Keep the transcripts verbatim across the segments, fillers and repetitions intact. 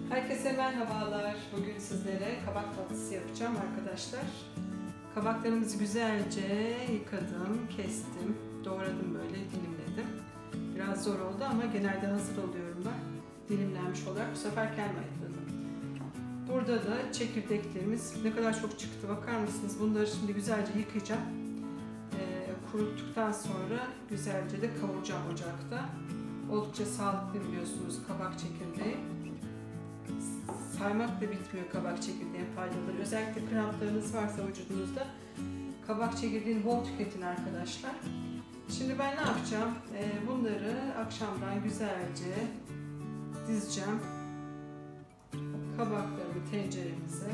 Herkese merhabalar. Bugün sizlere kabak tatlısı yapacağım arkadaşlar. Kabaklarımızı güzelce yıkadım, kestim, doğradım, böyle dilimledim. Biraz zor oldu ama genelde hazır oluyorum ben. Dilimlenmiş olarak bu sefer kendim ayıkladım. Burada da çekirdeklerimiz ne kadar çok çıktı bakar mısınız? Bunları şimdi güzelce yıkayacağım. Ee, kuruttuktan sonra güzelce de kavuracağım ocakta. Oldukça sağlıklı biliyorsunuz kabak çekirdeği. Saymak da bitmiyor kabak çekirdeğinin faydaları. Özellikle kramplarınız varsa vücudunuzda kabak çekirdeğini bol tüketin arkadaşlar. Şimdi ben ne yapacağım? Ee, bunları akşamdan güzelce dizeceğim. Kabaklarımı tenceremize.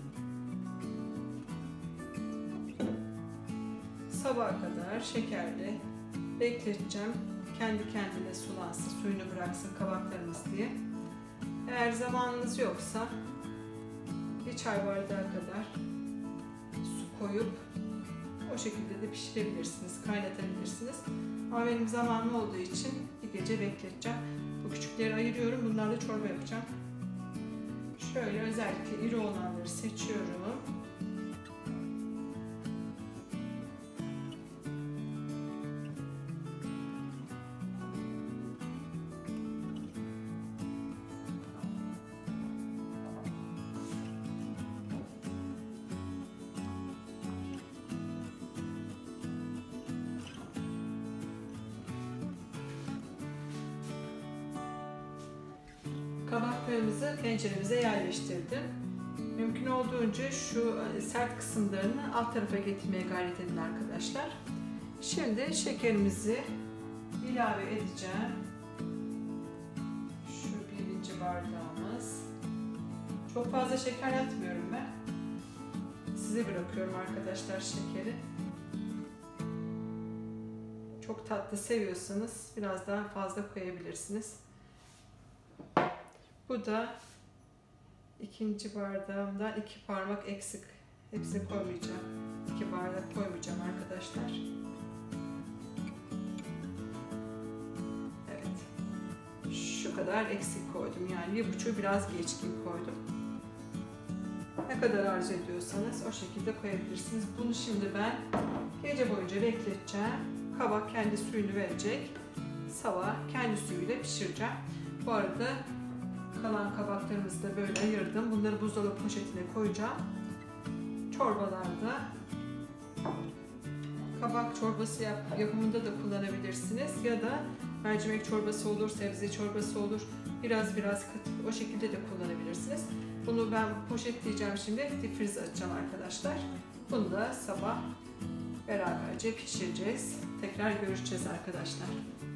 Sabaha kadar şekerle bekleteceğim. Kendi kendine sulansın, suyunu bıraksın kabaklarımız diye. Eğer zamanınız yoksa bir çay bardağı kadar su koyup o şekilde de pişirebilirsiniz, kaynatabilirsiniz. Ama benim zamanım olduğu için bir gece bekleteceğim. Bu küçükleri ayırıyorum, bunlarla çorba yapacağım. Şöyle özellikle iri olanları seçiyorum. Kabaklarımızı tenceremize yerleştirdim. Mümkün olduğunca şu sert kısımlarını alt tarafa getirmeye gayret edin arkadaşlar. Şimdi şekerimizi ilave edeceğim. Şu birinci bardağımız. Çok fazla şeker atmıyorum ben. Size bırakıyorum arkadaşlar şekeri. Çok tatlı seviyorsanız biraz daha fazla koyabilirsiniz. Bu da ikinci bardağımdan iki parmak eksik. Hepsini koymayacağım. İki bardak koymayacağım arkadaşlar. Evet. Şu kadar eksik koydum. Yani bir buçuğu biraz geçkin koydum. Ne kadar arzu ediyorsanız o şekilde koyabilirsiniz. Bunu şimdi ben gece boyunca bekleteceğim. Kabak kendi suyunu verecek. Sabah kendi suyuyla pişireceğim. Bu arada kalan kabaklarımızı da böyle ayırdım. Bunları buzdolabı poşetine koyacağım. Çorbalarda kabak çorbası yap, yapımında da kullanabilirsiniz. Ya da mercimek çorbası olur, sebze çorbası olur. Biraz biraz katıp o şekilde de kullanabilirsiniz. Bunu ben poşetleyeceğim şimdi. Difrize açacağım arkadaşlar. Bunu da sabah beraberce pişireceğiz. Tekrar görüşeceğiz arkadaşlar.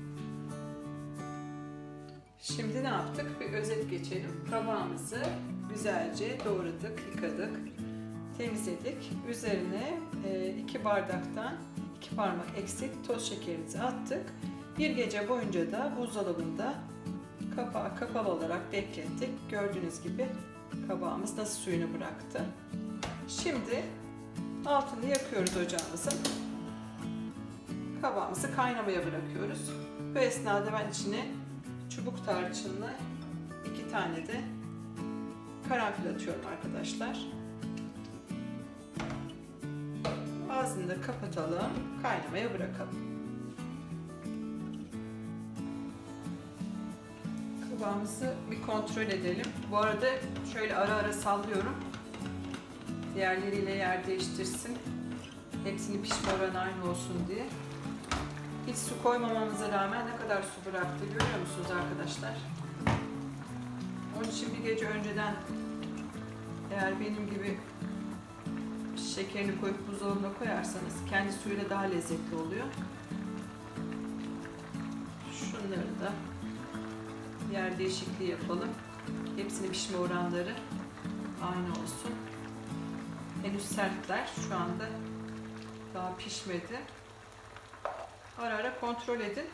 Şimdi ne yaptık? Bir özet geçelim. Kabağımızı güzelce doğradık, yıkadık, temizledik. Üzerine iki bardaktan iki parmak eksik toz şekerimizi attık. Bir gece boyunca da buzdolabında kapağı kapalı olarak beklettik. Gördüğünüz gibi kabağımız nasıl suyunu bıraktı. Şimdi altını yakıyoruz ocağımızın. Kabağımızı kaynamaya bırakıyoruz. Bu esnada ben içine çubuk tarçınlı iki tane de karanfil atıyorum arkadaşlar. Ağzını da kapatalım, kaynamaya bırakalım. Kabağımızı bir kontrol edelim. Bu arada şöyle ara ara sallıyorum. Diğerleriyle yer değiştirsin. Hepsinin pişme oranı aynı olsun diye. Hiç su koymamamıza rağmen ne kadar su bıraktı görüyor musunuz arkadaşlar? Onun için bir gece önceden eğer benim gibi şekerini koyup buzdolabına koyarsanız kendi suyuyla daha lezzetli oluyor. Şunları da yer değişikliği yapalım. Hepsinin pişme oranları aynı olsun. Henüz sertler. Şu anda daha pişmedi. Ara ara kontrol edin.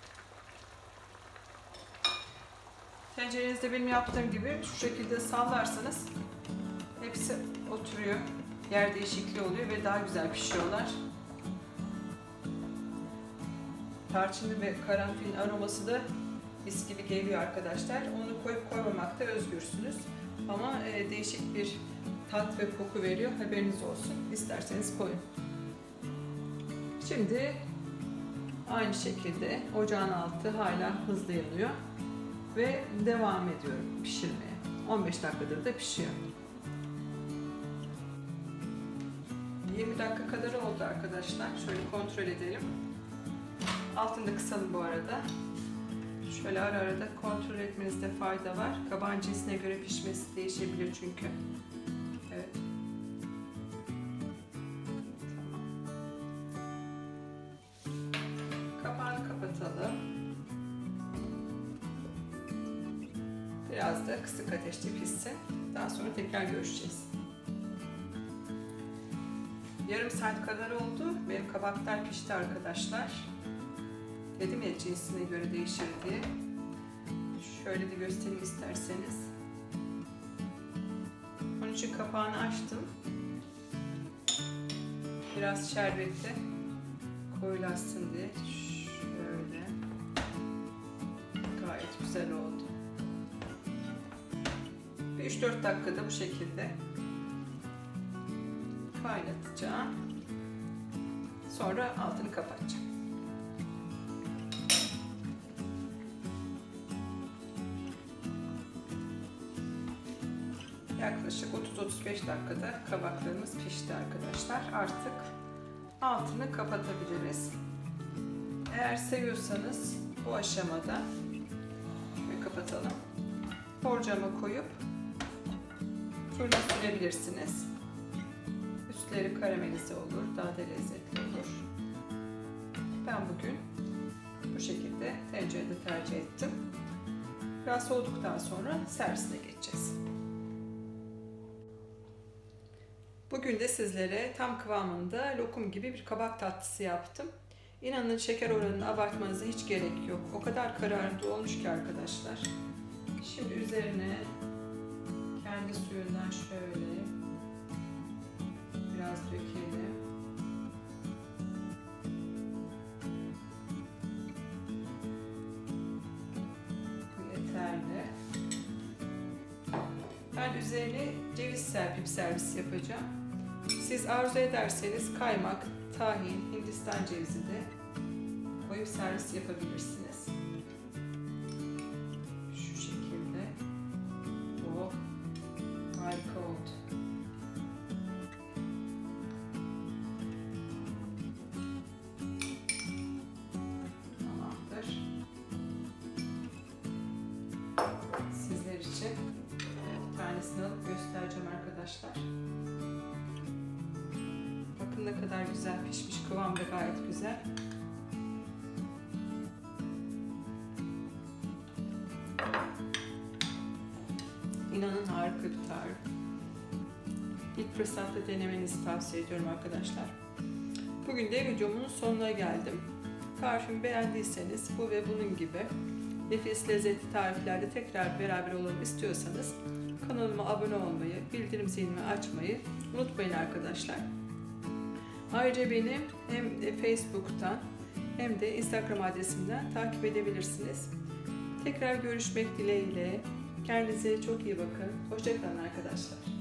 Tencerenizde benim yaptığım gibi şu şekilde sallarsanız hepsi oturuyor. Yer değişikliği oluyor ve daha güzel pişiyorlar. Tarçınlı ve karanfilin aroması da mis gibi geliyor arkadaşlar. Onu koyup koymamakta özgürsünüz. Ama e, değişik bir tat ve koku veriyor. Haberiniz olsun. İsterseniz koyun. Şimdi aynı şekilde ocağın altı hala hızlı yanıyor. Ve devam ediyorum pişirmeye. on beş dakikadır da pişiyor. yirmi dakika kadar oldu arkadaşlar. Şöyle kontrol edelim. Altını da kısalım bu arada. Şöyle ara ara da kontrol etmenizde fayda var. Kabağın cinsine göre pişmesi değişebilir çünkü. Evet. Tamam. Kapağını kapatalım. Biraz da kısık ateşte pişsin. Daha sonra tekrar görüşeceğiz. Yarım saat kadar oldu. Benim kabaklar pişti arkadaşlar. Dedim ya cinsine göre değişir diye. Şöyle de göstereyim isterseniz. Onun için kapağını açtım. Biraz şerbeti koyulaşsın diye. Şöyle. Gayet güzel oldu. üç dört dakikada bu şekilde kaynatacağım. Sonra altını kapatacağım. Yaklaşık otuz otuz beş dakikada kabaklarımız pişti arkadaşlar. Artık altını kapatabiliriz. Eğer seviyorsanız bu aşamada şöyle kapatalım. Borcama koyup fırına sürebilirsiniz. Üstleri karamelize olur, daha da lezzetli olur. Ben bugün bu şekilde tencerede tercih ettim. Biraz soğuduktan sonra servisine geçeceğiz. Bugün de sizlere tam kıvamında lokum gibi bir kabak tatlısı yaptım. İnanın şeker oranını abartmanıza hiç gerek yok. O kadar kararlı olmuş ki arkadaşlar. Şimdi üzerine kendi suyundan şöyle biraz dökelim. Bu yeterli. Ben üzerine ceviz serpip servis yapacağım. Siz arzu ederseniz kaymak, tahin, Hindistan cevizi de koyup servis yapabilirsiniz. Şu şekilde. Oh, harika oldu. Tamamdır. Sizler için bir tanesini alıp göstereceğim arkadaşlar. Bakın ne kadar güzel pişmiş, kıvam da gayet güzel. İnanın harika bir tarif. İlk fırsatta denemenizi tavsiye ediyorum arkadaşlar. Bugün de videomun sonuna geldim. Tarifimi beğendiyseniz bu ve bunun gibi nefis lezzetli tariflerde tekrar beraber olalım istiyorsanız kanalıma abone olmayı, bildirim zilini açmayı unutmayın arkadaşlar. Ayrıca beni hem Facebook'tan hem de Instagram adresimden takip edebilirsiniz. Tekrar görüşmek dileğiyle. Kendinize çok iyi bakın. Hoşça kalın arkadaşlar.